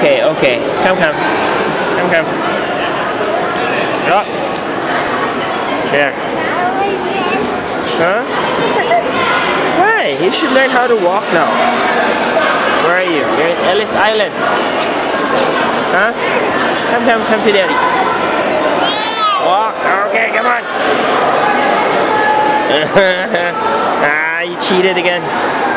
Okay, okay. Come. Up. There. Huh? Why? You should learn how to walk now. Where are you? You're in Ellis Island. Huh? Come to daddy. Walk. Okay, come on. Ah, you cheated again.